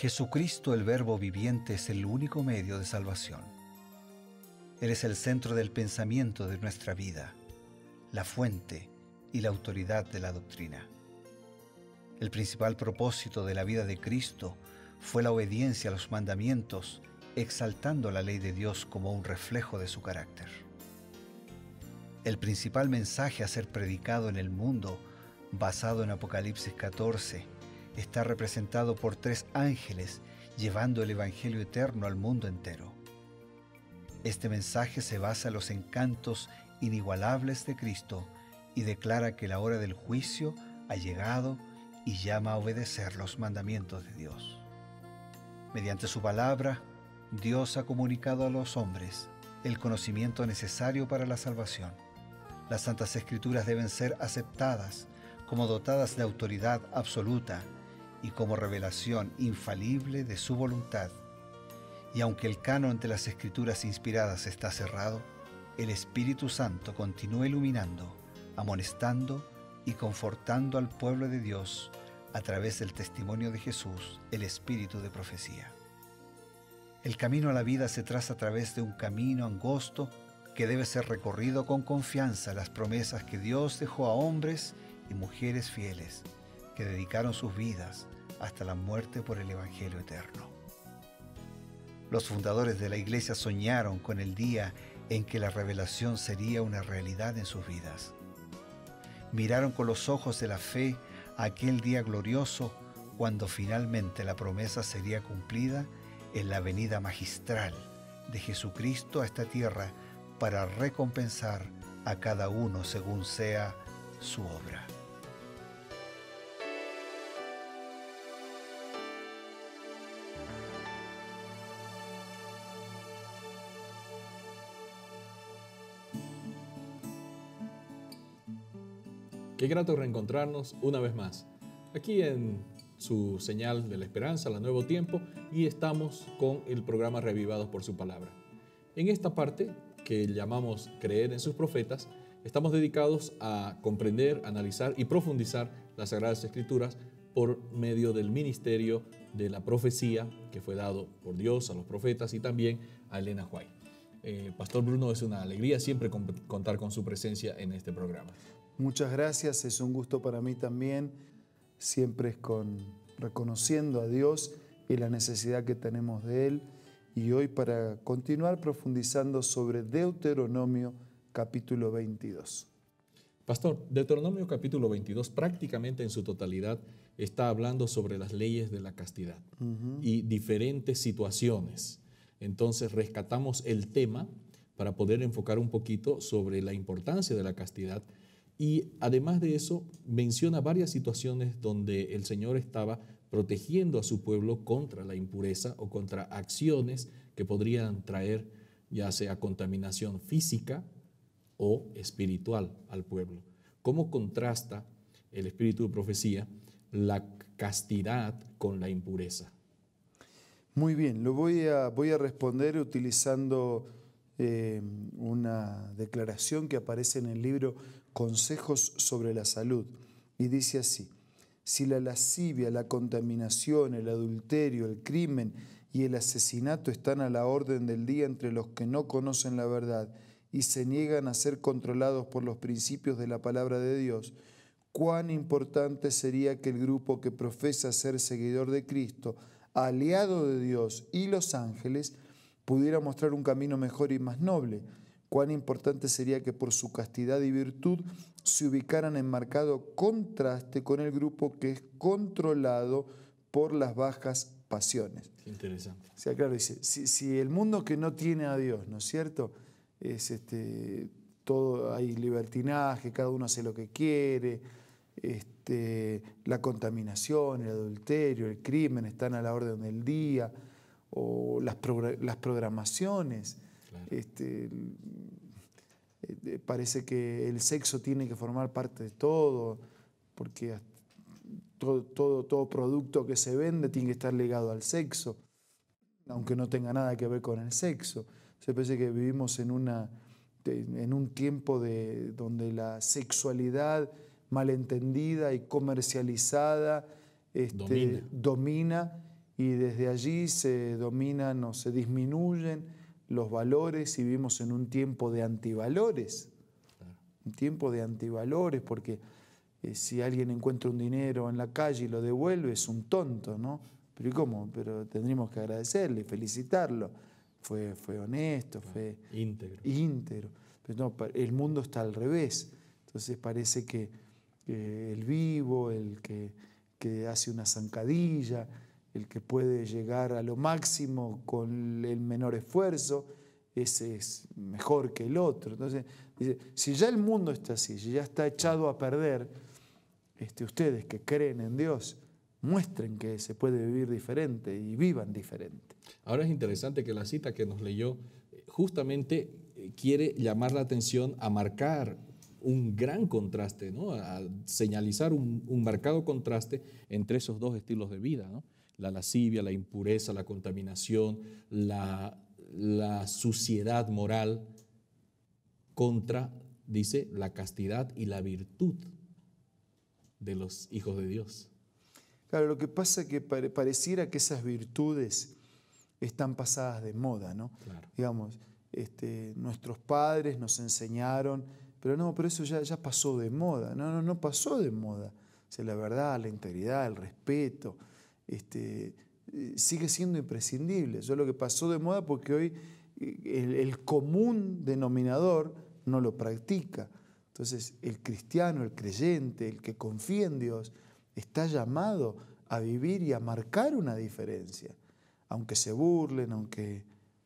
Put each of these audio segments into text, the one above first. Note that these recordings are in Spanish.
Jesucristo, el Verbo viviente, es el único medio de salvación. Él es el centro del pensamiento de nuestra vida, la fuente y la autoridad de la doctrina. El principal propósito de la vida de Cristo fue la obediencia a los mandamientos, exaltando la ley de Dios como un reflejo de su carácter. El principal mensaje a ser predicado en el mundo, basado en Apocalipsis 14, está representado por 3 ángeles llevando el Evangelio eterno al mundo entero. Este mensaje se basa en los encantos inigualables de Cristo y declara que la hora del juicio ha llegado y llama a obedecer los mandamientos de Dios. Mediante su palabra, Dios ha comunicado a los hombres el conocimiento necesario para la salvación. Las Santas Escrituras deben ser aceptadas como dotadas de autoridad absoluta y como revelación infalible de su voluntad. Y aunque el canon de las Escrituras inspiradas está cerrado, el Espíritu Santo continúa iluminando, amonestando y confortando al pueblo de Dios a través del testimonio de Jesús, el Espíritu de profecía. El camino a la vida se traza a través de un camino angosto que debe ser recorrido con confianza a las promesas que Dios dejó a hombres y mujeres fieles que dedicaron sus vidas hasta la muerte por el Evangelio eterno. Los fundadores de la Iglesia soñaron con el día en que la revelación sería una realidad en sus vidas. Miraron con los ojos de la fe a aquel día glorioso cuando finalmente la promesa sería cumplida en la venida magistral de Jesucristo a esta tierra para recompensar a cada uno según sea su obra. Qué grato reencontrarnos una vez más, aquí en su señal de la esperanza, la Nuevo Tiempo, y estamos con el programa Reavivados por su Palabra. En esta parte, que llamamos Creer en sus Profetas, estamos dedicados a comprender, analizar y profundizar las Sagradas Escrituras por medio del ministerio de la profecía que fue dado por Dios a los profetas y también a Elena White. Pastor Bruno, es una alegría siempre contar con su presencia en este programa. Muchas gracias, es un gusto para mí también. Siempre es reconociendo a Dios y la necesidad que tenemos de Él. Y hoy para continuar profundizando sobre Deuteronomio capítulo 22. Pastor, Deuteronomio capítulo 22 prácticamente en su totalidad está hablando sobre las leyes de la castidad y diferentes situaciones. Entonces rescatamos el tema para poder enfocar un poquito sobre la importancia de la castidad. Y además de eso, menciona varias situaciones donde el Señor estaba protegiendo a su pueblo contra la impureza o contra acciones que podrían traer ya sea contaminación física o espiritual al pueblo. ¿Cómo contrasta el espíritu de profecía la castidad con la impureza? Muy bien, lo voy a responder utilizando una declaración que aparece en el libro Consejos sobre la Salud, y dice así: si la lascivia, la contaminación, el adulterio, el crimen y el asesinato están a la orden del día entre los que no conocen la verdad y se niegan a ser controlados por los principios de la palabra de Dios, cuán importante sería que el grupo que profesa ser seguidor de Cristo, aliado de Dios y los ángeles, pudiera mostrar un camino mejor y más noble. Cuán importante sería que por su castidad y virtud se ubicaran en marcado contraste con el grupo que es controlado por las bajas pasiones. Interesante. O sea, claro, dice, si el mundo que no tiene a Dios, ¿no es cierto? Es todo, hay libertinaje, cada uno hace lo que quiere, la contaminación, el adulterio, el crimen están a la orden del día, o las programaciones. Claro. Parece que el sexo tiene que formar parte de todo, porque todo producto que se vende tiene que estar ligado al sexo, aunque no tenga nada que ver con el sexo. Se parece que vivimos en un tiempo donde la sexualidad malentendida y comercializada domina, y desde allí se dominan o se disminuyen los valores y vivimos en un tiempo de antivalores. Un tiempo de antivalores porque si alguien encuentra un dinero en la calle y lo devuelve es un tonto, ¿no? Pero ¿y cómo? Pero tendríamos que agradecerle y felicitarlo. Fue honesto, fue íntegro. Pero no, el mundo está al revés. Entonces parece que el vivo, el que hace una zancadilla, el que puede llegar a lo máximo con el menor esfuerzo, ese es mejor que el otro. Entonces, dice, si ya el mundo está así, si ya está echado a perder, ustedes que creen en Dios, muestren que se puede vivir diferente y vivan diferente. Ahora es interesante que la cita que nos leyó justamente quiere llamar la atención a marcar un gran contraste, ¿no? A señalizar un marcado contraste entre esos dos estilos de vida, ¿no? La lascivia, la impureza, la contaminación, la suciedad moral contra, dice, la castidad y la virtud de los hijos de Dios. Claro, lo que pasa es que pareciera que esas virtudes están pasadas de moda, ¿no? Claro. Digamos, nuestros padres nos enseñaron, pero eso ya pasó de moda. No pasó de moda. O sea, la verdad, la integridad, el respeto, sigue siendo imprescindible. Eso es lo que pasó de moda porque hoy el común denominador no lo practica. Entonces, el cristiano, el creyente, el que confía en Dios, está llamado a vivir y a marcar una diferencia. Aunque se burlen, aunque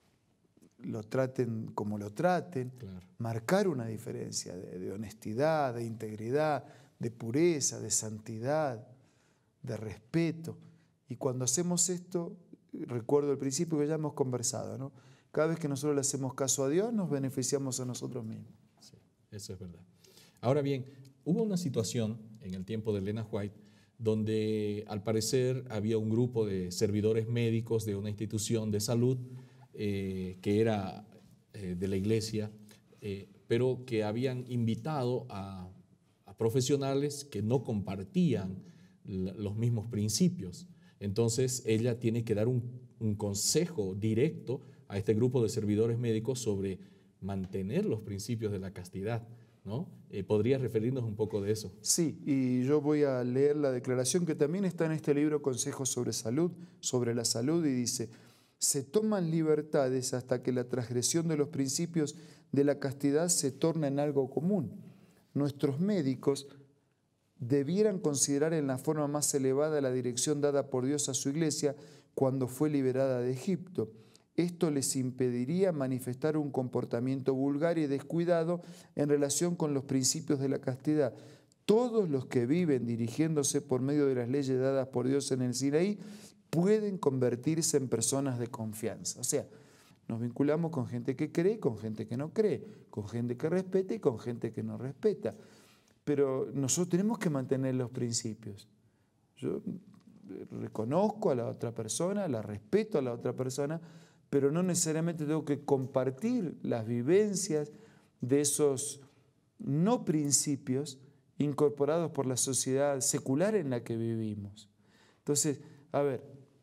lo traten como lo traten, claro, marcar una diferencia de honestidad, de integridad, de pureza, de santidad, de respeto. Y cuando hacemos esto, recuerdo el principio que ya hemos conversado, ¿no? Cada vez que nosotros le hacemos caso a Dios, nos beneficiamos a nosotros mismos. Sí, eso es verdad. Ahora bien, hubo una situación en el tiempo de Elena White donde al parecer había un grupo de servidores médicos de una institución de salud que era de la iglesia, pero que habían invitado a profesionales que no compartían los mismos principios. Entonces ella tiene que dar un consejo directo a este grupo de servidores médicos sobre mantener los principios de la castidad, ¿no? ¿Podrías referirnos un poco de eso? Sí, y yo voy a leer la declaración que también está en este libro, Consejos sobre la salud, y dice: se toman libertades hasta que la transgresión de los principios de la castidad se torna en algo común. Nuestros médicos debieran considerar en la forma más elevada la dirección dada por Dios a su iglesia cuando fue liberada de Egipto. Esto les impediría manifestar un comportamiento vulgar y descuidado en relación con los principios de la castidad. Todos los que viven dirigiéndose por medio de las leyes dadas por Dios en el Sinaí pueden convertirse en personas de confianza. O sea, nos vinculamos con gente que cree, con gente que no cree, con gente que respeta y con gente que no respeta. Pero nosotros tenemos que mantener los principios. Yo reconozco a la otra persona, la respeto a la otra persona, pero no necesariamente tengo que compartir las vivencias de esos no principios incorporados por la sociedad secular en la que vivimos. Entonces, a ver,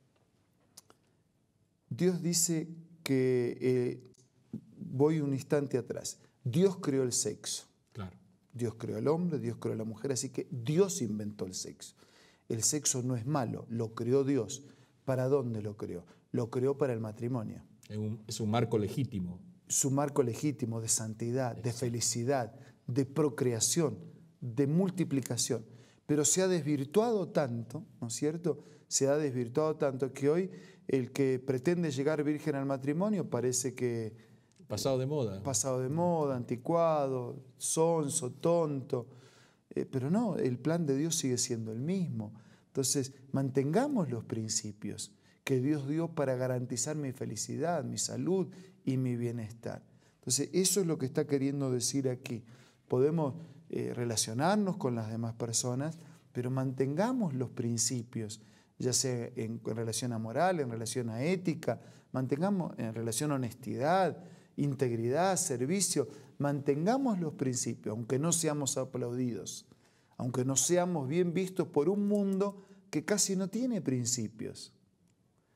Dios dice que, voy un instante atrás, Dios creó el sexo. Claro. Dios creó al hombre, Dios creó a la mujer, así que Dios inventó el sexo. El sexo no es malo, lo creó Dios. ¿Para dónde lo creó? Lo creó para el matrimonio. Es un marco legítimo. Su marco legítimo de santidad, de felicidad, de procreación, de multiplicación. Pero se ha desvirtuado tanto, ¿no es cierto? Se ha desvirtuado tanto que hoy el que pretende llegar virgen al matrimonio parece que... Pasado de moda. Pasado de moda, anticuado, sonso, tonto. Pero no, el plan de Dios sigue siendo el mismo. Entonces, mantengamos los principios que Dios dio para garantizar mi felicidad, mi salud y mi bienestar. Entonces, eso es lo que está queriendo decir aquí. Podemos relacionarnos con las demás personas, pero mantengamos los principios, ya sea en relación a moral, en relación a ética, mantengamos en relación a honestidad, integridad, servicio, mantengamos los principios, aunque no seamos aplaudidos, aunque no seamos bien vistos por un mundo que casi no tiene principios.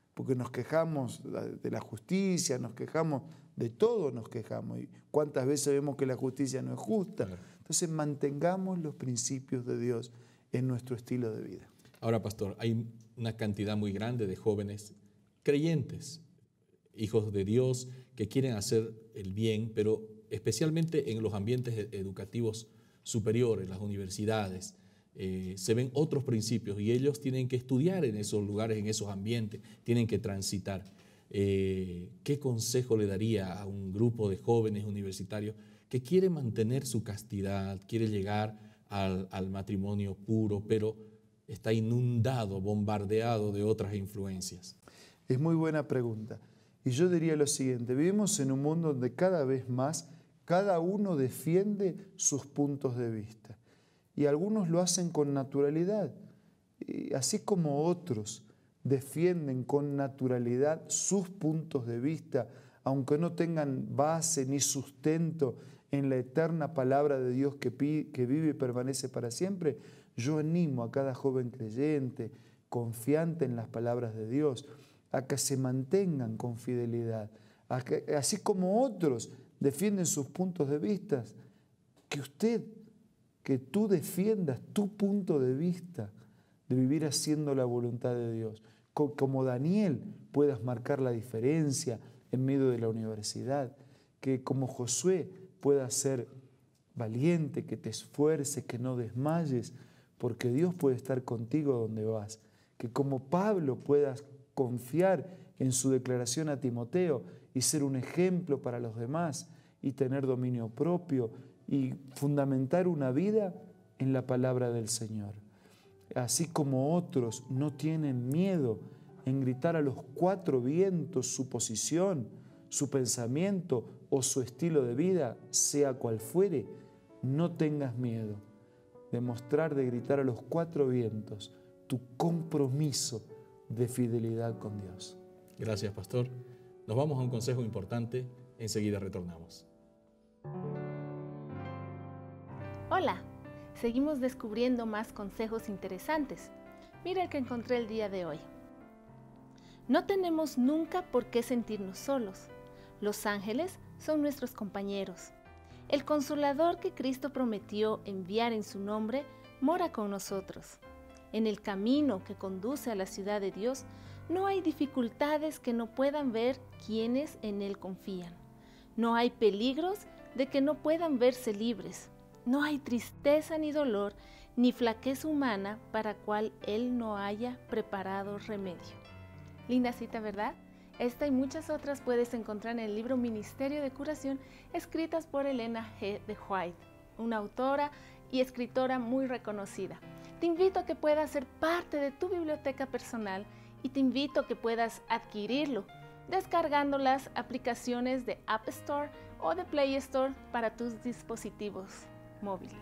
porque nos quejamos de la justicia, nos quejamos de todo, nos quejamos. Y cuántas veces vemos que la justicia no es justa. Claro. Entonces mantengamos los principios de Dios en nuestro estilo de vida. Ahora, pastor, hay una cantidad muy grande de jóvenes creyentes, hijos de Dios, que quieren hacer el bien, pero especialmente en los ambientes educativos superiores, las universidades, se ven otros principios y ellos tienen que estudiar en esos lugares, en esos ambientes, tienen que transitar. ¿Qué consejo le daría a un grupo de jóvenes universitarios que quiere mantener su castidad, quiere llegar al matrimonio puro, pero está inundado, bombardeado de otras influencias? Es muy buena pregunta. Y yo diría lo siguiente: vivimos en un mundo donde cada vez más cada uno defiende sus puntos de vista. Y algunos lo hacen con naturalidad, y así como otros defienden con naturalidad sus puntos de vista, aunque no tengan base ni sustento en la eterna palabra de Dios que vive y permanece para siempre. Yo animo a cada joven creyente, confiante en las palabras de Dios, a que se mantengan con fidelidad, así como otros defienden sus puntos de vista, que tú defiendas tu punto de vista de vivir haciendo la voluntad de Dios. Como Daniel puedas marcar la diferencia en medio de la universidad, que como Josué puedas ser valiente, que te esfuerces, que no desmayes, porque Dios puede estar contigo donde vas. Que como Pablo puedas confiar en su declaración a Timoteo y ser un ejemplo para los demás y tener dominio propio y fundamentar una vida en la palabra del Señor. Así como otros no tienen miedo en gritar a los cuatro vientos su posición, su pensamiento o su estilo de vida, sea cual fuere, no tengas miedo de gritar a los cuatro vientos tu compromiso de fidelidad con Dios. Gracias, pastor. Nos vamos a un consejo importante, enseguida retornamos. Hola, seguimos descubriendo más consejos interesantes. Mira el que encontré el día de hoy. No tenemos nunca por qué sentirnos solos. Los ángeles son nuestros compañeros. El Consolador que Cristo prometió enviar en su nombre mora con nosotros. En el camino que conduce a la ciudad de Dios no hay dificultades que no puedan ver quienes en Él confían. No hay peligros de que no puedan verse libres. No hay tristeza ni dolor, ni flaqueza humana para cual Él no haya preparado remedio. Linda cita, ¿verdad? Esta y muchas otras puedes encontrar en el libro Ministerio de Curación, escritas por Elena G. de White, una autora y escritora muy reconocida. Te invito a que puedas ser parte de tu biblioteca personal y te invito a que puedas adquirirlo descargando las aplicaciones de App Store o de Play Store para tus dispositivos móviles.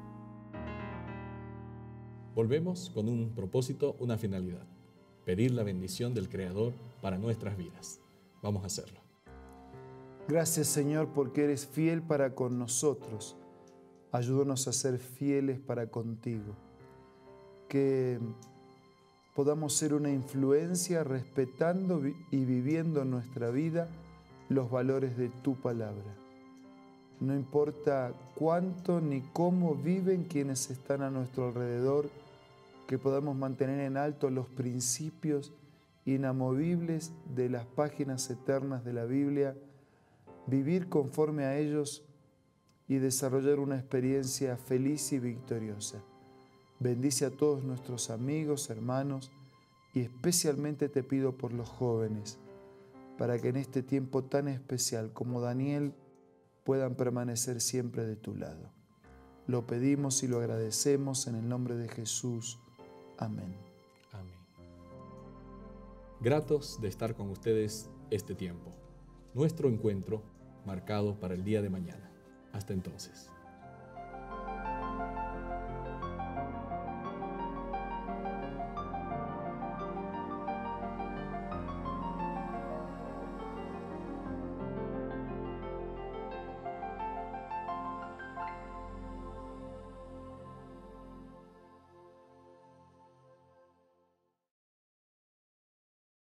Volvemos con un propósito, una finalidad: pedir la bendición del Creador para nuestras vidas. Vamos a hacerlo. Gracias, Señor, porque eres fiel para con nosotros. Ayúdanos a ser fieles para contigo. Que podamos ser una influencia respetando y viviendo en nuestra vida los valores de tu palabra. No importa cuánto ni cómo viven quienes están a nuestro alrededor, que podamos mantener en alto los principios inamovibles de las páginas eternas de la Biblia, vivir conforme a ellos y desarrollar una experiencia feliz y victoriosa. Bendice a todos nuestros amigos, hermanos, y especialmente te pido por los jóvenes, para que en este tiempo tan especial como Daniel puedan permanecer siempre de tu lado. Lo pedimos y lo agradecemos en el nombre de Jesús. Amén. Amén. Gratos de estar con ustedes este tiempo. Nuestro encuentro marcado para el día de mañana. Hasta entonces.